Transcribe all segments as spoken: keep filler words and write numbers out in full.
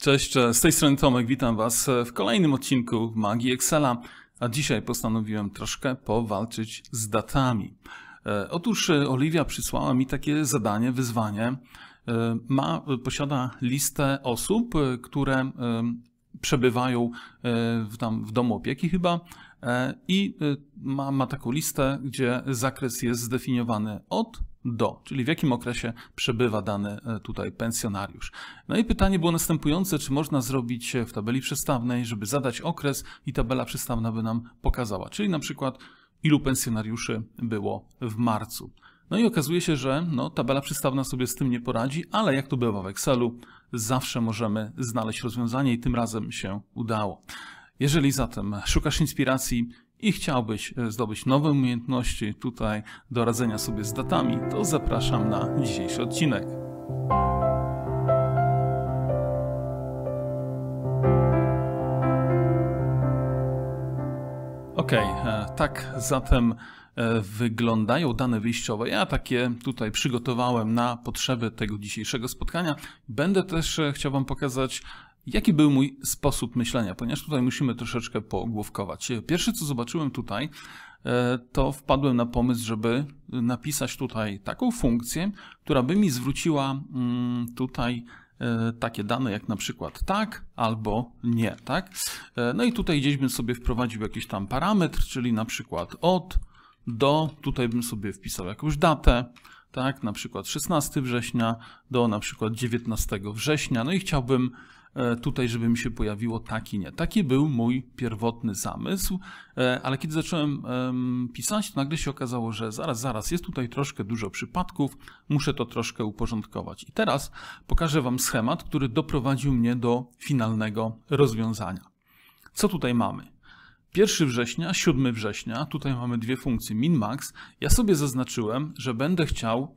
Cześć, z tej strony Tomek, witam Was w kolejnym odcinku Magii Excela, a dzisiaj postanowiłem troszkę powalczyć z datami. Otóż Oliwia przysłała mi takie zadanie, wyzwanie. Ma, posiada listę osób, które przebywają w, tam w domu opieki chyba i ma, ma taką listę, gdzie zakres jest zdefiniowany od do, czyli w jakim okresie przebywa dany tutaj pensjonariusz. No i pytanie było następujące, czy można zrobić w tabeli przestawnej, żeby zadać okres i tabela przestawna by nam pokazała, czyli na przykład ilu pensjonariuszy było w marcu. No i okazuje się, że no, tabela przestawna sobie z tym nie poradzi, ale jak to bywa w Excelu, zawsze możemy znaleźć rozwiązanie i tym razem się udało. Jeżeli zatem szukasz inspiracji i chciałbyś zdobyć nowe umiejętności tutaj do radzenia sobie z datami, to zapraszam na dzisiejszy odcinek. Ok, tak zatem wyglądają dane wyjściowe. Ja takie tutaj przygotowałem na potrzeby tego dzisiejszego spotkania. Będę też chciał Wam pokazać, jaki był mój sposób myślenia, ponieważ tutaj musimy troszeczkę pogłówkować. Pierwsze, co zobaczyłem tutaj, to wpadłem na pomysł, żeby napisać tutaj taką funkcję, która by mi zwróciła tutaj takie dane, jak na przykład tak albo nie, tak? No i tutaj gdzieś bym sobie wprowadził jakiś tam parametr, czyli na przykład od do, tutaj bym sobie wpisał jakąś datę, tak? Na przykład szesnastego września do na przykład dziewiętnastego września, no i chciałbym tutaj, żeby mi się pojawiło tak i nie. Taki był mój pierwotny zamysł, ale kiedy zacząłem pisać, to nagle się okazało, że zaraz, zaraz, jest tutaj troszkę dużo przypadków, muszę to troszkę uporządkować. I teraz pokażę Wam schemat, który doprowadził mnie do finalnego rozwiązania. Co tutaj mamy? pierwszego września, siódmego września, tutaj mamy dwie funkcje min-max. Ja sobie zaznaczyłem, że będę chciał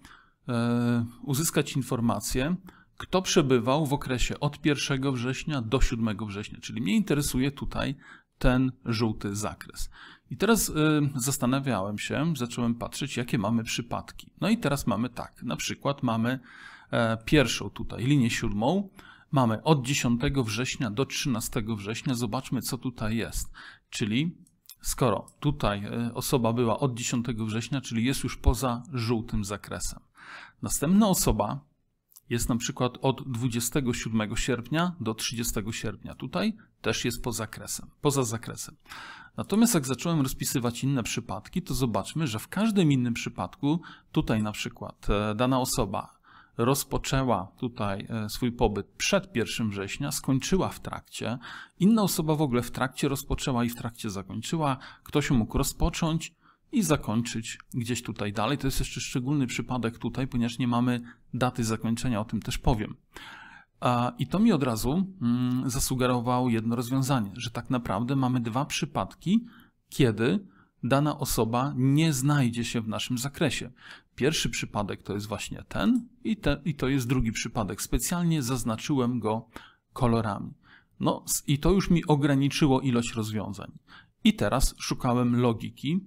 uzyskać informację, kto przebywał w okresie od pierwszego września do siódmego września, czyli mnie interesuje tutaj ten żółty zakres. I teraz y, zastanawiałem się, zacząłem patrzeć, jakie mamy przypadki. No i teraz mamy tak, na przykład mamy e, pierwszą tutaj linię siódmą, mamy od dziesiątego września do trzynastego września, zobaczmy, co tutaj jest. Czyli skoro tutaj y, osoba była od dziesiątego września, czyli jest już poza żółtym zakresem. Następna osoba jest na przykład od dwudziestego siódmego sierpnia do trzydziestego sierpnia. Tutaj też jest poza zakresem, poza zakresem. Natomiast jak zacząłem rozpisywać inne przypadki, to zobaczmy, że w każdym innym przypadku, tutaj na przykład dana osoba rozpoczęła tutaj swój pobyt przed pierwszego września, skończyła w trakcie, inna osoba w ogóle w trakcie rozpoczęła i w trakcie zakończyła, ktoś mógł rozpocząć i zakończyć gdzieś tutaj dalej. To jest jeszcze szczególny przypadek tutaj, ponieważ nie mamy daty zakończenia, o tym też powiem. I to mi od razu zasugerowało jedno rozwiązanie, że tak naprawdę mamy dwa przypadki, kiedy dana osoba nie znajdzie się w naszym zakresie. Pierwszy przypadek to jest właśnie ten i, te, i to jest drugi przypadek. Specjalnie zaznaczyłem go kolorami. No i to już mi ograniczyło ilość rozwiązań. I teraz szukałem logiki,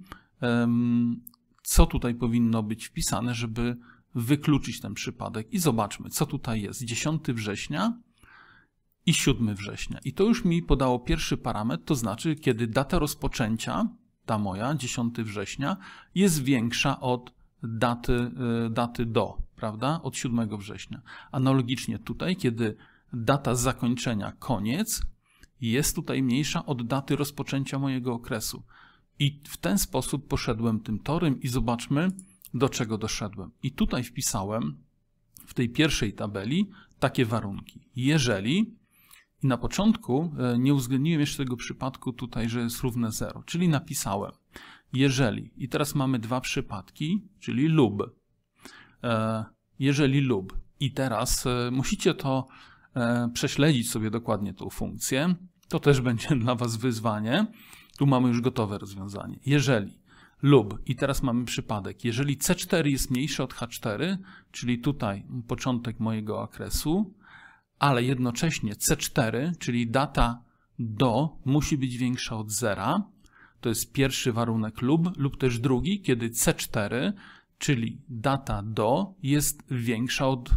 co tutaj powinno być wpisane, żeby wykluczyć ten przypadek. I zobaczmy, co tutaj jest. dziesiątego września i siódmego września. I to już mi podało pierwszy parametr, to znaczy, kiedy data rozpoczęcia, ta moja, dziesiątego września, jest większa od daty, daty do, prawda? Od siódmego września. Analogicznie tutaj, kiedy data zakończenia, koniec, jest tutaj mniejsza od daty rozpoczęcia mojego okresu. I w ten sposób poszedłem tym torem i zobaczmy, do czego doszedłem. I tutaj wpisałem w tej pierwszej tabeli takie warunki. Jeżeli, i na początku nie uwzględniłem jeszcze tego przypadku tutaj, że jest równe zero, czyli napisałem, jeżeli, i teraz mamy dwa przypadki, czyli lub, jeżeli lub, i teraz musicie to prześledzić sobie dokładnie tą funkcję, to też będzie dla Was wyzwanie. Tu mamy już gotowe rozwiązanie. Jeżeli lub, i teraz mamy przypadek, jeżeli C cztery jest mniejsze od H cztery, czyli tutaj początek mojego okresu, ale jednocześnie C cztery, czyli data do, musi być większa od zera, to jest pierwszy warunek lub, lub też drugi, kiedy C cztery, czyli data do, jest większa od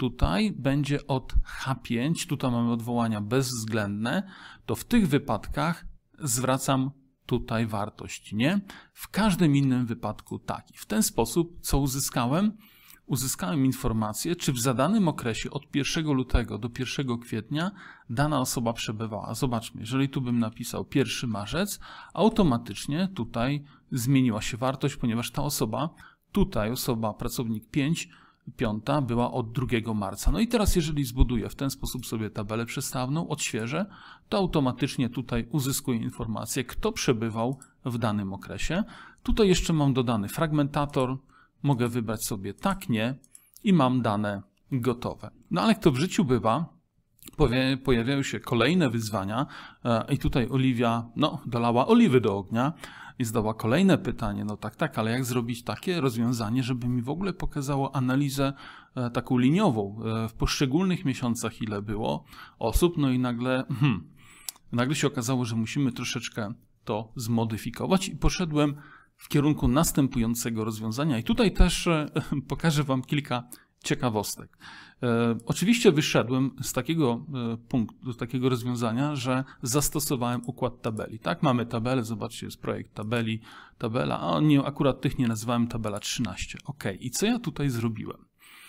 tutaj będzie od H pięć, tutaj mamy odwołania bezwzględne, to w tych wypadkach zwracam tutaj wartość nie. W każdym innym wypadku tak. I w ten sposób co uzyskałem? Uzyskałem informację, czy w zadanym okresie od pierwszego lutego do pierwszego kwietnia dana osoba przebywała. Zobaczmy, jeżeli tu bym napisał pierwszy marzec, automatycznie tutaj zmieniła się wartość, ponieważ ta osoba, tutaj osoba, pracownik pięć, piąta była od drugiego marca. No i teraz jeżeli zbuduję w ten sposób sobie tabelę przestawną, odświeżę, to automatycznie tutaj uzyskuję informację, kto przebywał w danym okresie. Tutaj jeszcze mam dodany fragmentator, mogę wybrać sobie tak, nie i mam dane gotowe. No ale jak to w życiu bywa, pojawiają się kolejne wyzwania i tutaj Oliwia no, dolała oliwy do ognia i zadała kolejne pytanie, no tak, tak, ale jak zrobić takie rozwiązanie, żeby mi w ogóle pokazało analizę taką liniową w poszczególnych miesiącach, ile było osób, no i nagle, hmm, nagle się okazało, że musimy troszeczkę to zmodyfikować i poszedłem w kierunku następującego rozwiązania i tutaj też pokażę Wam kilka ciekawostek. E, oczywiście wyszedłem z takiego e, punktu, z takiego rozwiązania, że zastosowałem układ tabeli. Tak, mamy tabelę, zobaczcie, jest projekt tabeli, tabela, a nie, akurat tych nie nazywałem tabela trzynaście. Ok, i co ja tutaj zrobiłem?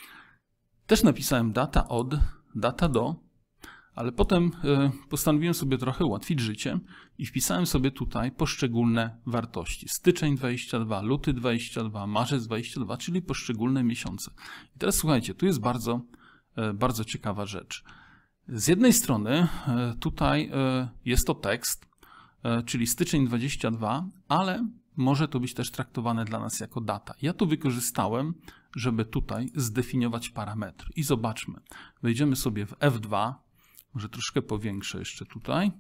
Też napisałem data od, data do, ale potem e, postanowiłem sobie trochę ułatwić życie i wpisałem sobie tutaj poszczególne wartości. Styczeń dwadzieścia dwa, luty dwadzieścia dwa, marzec dwadzieścia dwa, czyli poszczególne miesiące. I teraz słuchajcie, tu jest bardzo, e, bardzo ciekawa rzecz. Z jednej strony e, tutaj e, jest to tekst, e, czyli styczeń dwadzieścia dwa, ale może to być też traktowane dla nas jako data. Ja tu wykorzystałem, żeby tutaj zdefiniować parametry. I zobaczmy, wejdziemy sobie w F dwa, może troszkę powiększę jeszcze tutaj.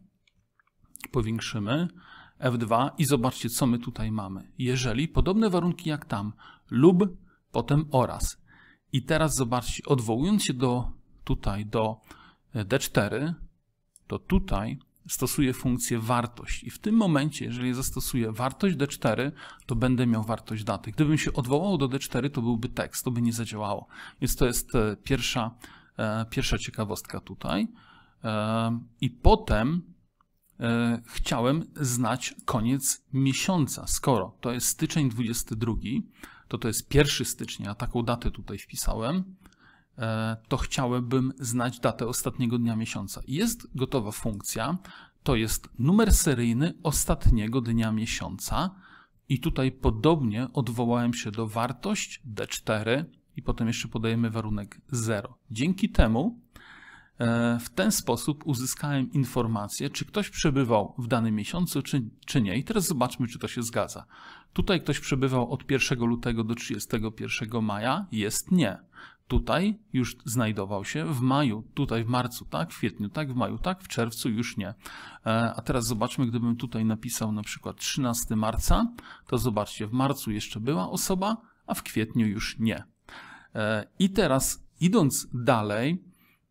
Powiększymy F dwa i zobaczcie, co my tutaj mamy. Jeżeli podobne warunki jak tam lub, potem oraz. I teraz zobaczcie, odwołując się do tutaj do D cztery, to tutaj stosuję funkcję wartość. I w tym momencie, jeżeli zastosuję wartość D cztery, to będę miał wartość daty. Gdybym się odwołał do D cztery, to byłby tekst, to by nie zadziałało. Więc to jest pierwsza, pierwsza ciekawostka tutaj. I potem chciałem znać koniec miesiąca. Skoro to jest styczeń dwudziesty drugi, to to jest pierwszy stycznia, a taką datę tutaj wpisałem, to chciałbym znać datę ostatniego dnia miesiąca. Jest gotowa funkcja, to jest numer seryjny ostatniego dnia miesiąca i tutaj podobnie odwołałem się do wartość D cztery i potem jeszcze podajemy warunek zero. Dzięki temu w ten sposób uzyskałem informację, czy ktoś przebywał w danym miesiącu, czy, czy nie. I teraz zobaczmy, czy to się zgadza. Tutaj ktoś przebywał od pierwszego lutego do trzydziestego pierwszego maja, jest nie. Tutaj już znajdował się w maju, tutaj w marcu, tak, w kwietniu, tak, w maju, tak, w czerwcu już nie. A teraz zobaczmy, gdybym tutaj napisał na przykład trzynastego marca, to zobaczcie, w marcu jeszcze była osoba, a w kwietniu już nie. I teraz idąc dalej,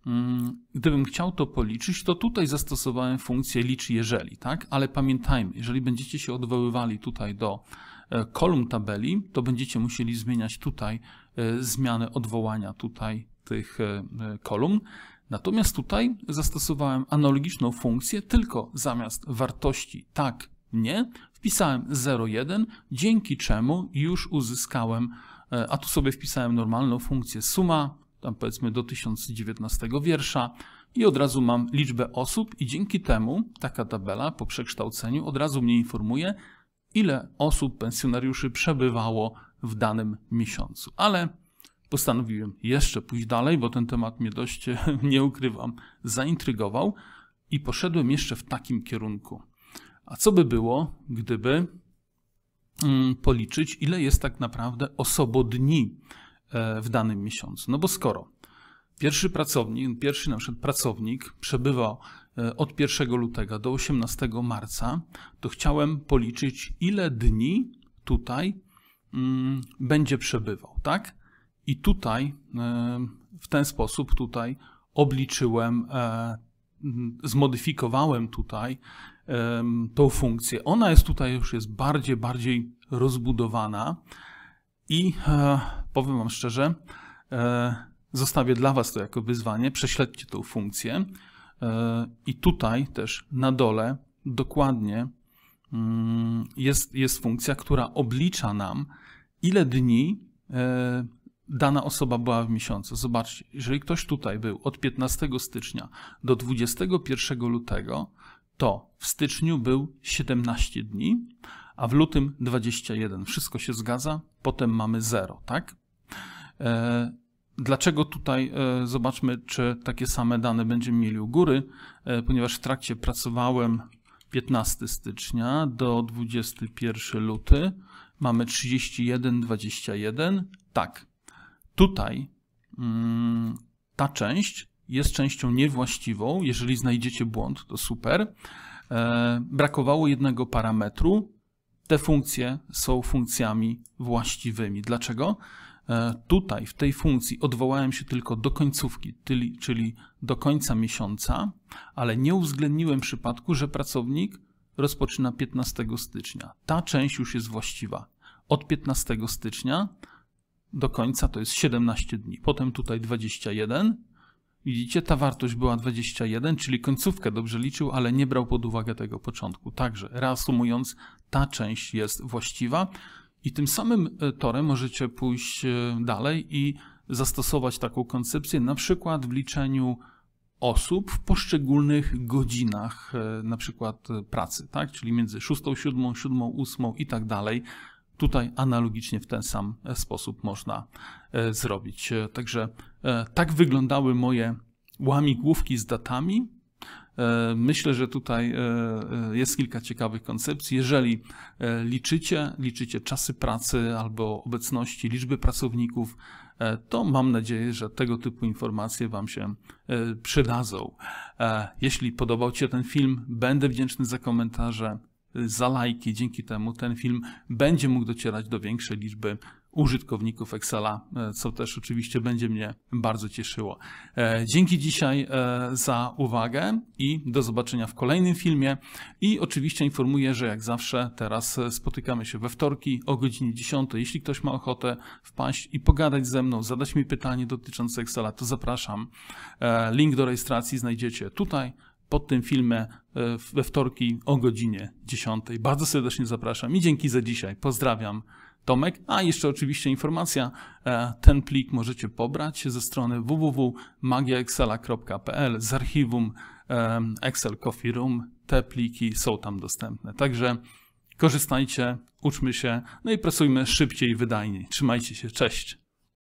gdybym chciał to policzyć, to tutaj zastosowałem funkcję licz jeżeli, tak? Ale pamiętajmy, jeżeli będziecie się odwoływali tutaj do kolumn tabeli, to będziecie musieli zmieniać tutaj zmianę odwołania tutaj tych kolumn. Natomiast tutaj zastosowałem analogiczną funkcję, tylko zamiast wartości tak, nie, wpisałem zero jeden, dzięki czemu już uzyskałem, a tu sobie wpisałem normalną funkcję suma, tam powiedzmy do tysiąc dziewiętnastego wiersza i od razu mam liczbę osób i dzięki temu taka tabela po przekształceniu od razu mnie informuje, ile osób, pensjonariuszy przebywało w danym miesiącu. Ale postanowiłem jeszcze pójść dalej, bo ten temat mnie dość, nie ukrywam, zaintrygował i poszedłem jeszcze w takim kierunku. A co by było, gdyby mm, policzyć, ile jest tak naprawdę osobodni w danym miesiącu? No bo skoro pierwszy pracownik, pierwszy na przykład pracownik przebywał od pierwszego lutego do osiemnastego marca, to chciałem policzyć, ile dni tutaj mm, będzie przebywał, tak? I tutaj y, w ten sposób tutaj obliczyłem, y, zmodyfikowałem tutaj y, tą funkcję. Ona jest tutaj już jest bardziej, bardziej rozbudowana. I e, powiem wam szczerze, e, zostawię dla Was to jako wyzwanie, prześledźcie tą funkcję i tutaj też na dole dokładnie jest, jest funkcja, która oblicza nam, ile dni dana osoba była w miesiącu. Zobaczcie, jeżeli ktoś tutaj był od piętnastego stycznia do dwudziestego pierwszego lutego, to w styczniu był siedemnaście dni, a w lutym dwadzieścia jeden. Wszystko się zgadza, potem mamy zero, tak? E, dlaczego tutaj, e, zobaczmy, czy takie same dane będziemy mieli u góry, e, ponieważ w trakcie pracowałem piętnastego stycznia do dwudziestego pierwszego luty, mamy trzydzieści jeden, dwadzieścia jeden, tak. Tutaj mm, ta część jest częścią niewłaściwą. Jeżeli znajdziecie błąd, to super. E, brakowało jednego parametru. Te funkcje są funkcjami właściwymi. Dlaczego? E, tutaj w tej funkcji odwołałem się tylko do końcówki, czyli, czyli do końca miesiąca, ale nie uwzględniłem przypadku, że pracownik rozpoczyna piętnastego stycznia. Ta część już jest właściwa. Od piętnastego stycznia do końca to jest siedemnaście dni. Potem tutaj dwadzieścia jeden. Widzicie, ta wartość była dwadzieścia jeden, czyli końcówkę dobrze liczył, ale nie brał pod uwagę tego początku. Także reasumując, ta część jest właściwa i tym samym torem możecie pójść dalej i zastosować taką koncepcję na przykład w liczeniu osób w poszczególnych godzinach na przykład pracy, tak? Czyli między szóstą, siódmą, siódmą, ósmą i tak dalej. Tutaj analogicznie w ten sam sposób można zrobić. Także tak wyglądały moje łamigłówki z datami. Myślę, że tutaj jest kilka ciekawych koncepcji. Jeżeli liczycie, liczycie czasy pracy albo obecności, liczby pracowników, to mam nadzieję, że tego typu informacje Wam się przydadzą. Jeśli podobał Ci się ten film, będę wdzięczny za komentarze, za lajki. Dzięki temu ten film będzie mógł docierać do większej liczby użytkowników Excela, co też oczywiście będzie mnie bardzo cieszyło. Dzięki dzisiaj za uwagę i do zobaczenia w kolejnym filmie. I oczywiście informuję, że jak zawsze teraz spotykamy się we wtorki o godzinie dziesiątej. Jeśli ktoś ma ochotę wpaść i pogadać ze mną, zadać mi pytanie dotyczące Excela, to zapraszam. Link do rejestracji znajdziecie tutaj pod tym filmem we wtorki o godzinie dziesiątej. Bardzo serdecznie zapraszam i dzięki za dzisiaj. Pozdrawiam. Tomek. A jeszcze oczywiście informacja, ten plik możecie pobrać ze strony w w w kropka magia excela kropka p l z archiwum Excel Coffee Room. Te pliki są tam dostępne. Także korzystajcie, uczmy się, no i pracujmy szybciej i wydajniej. Trzymajcie się, cześć.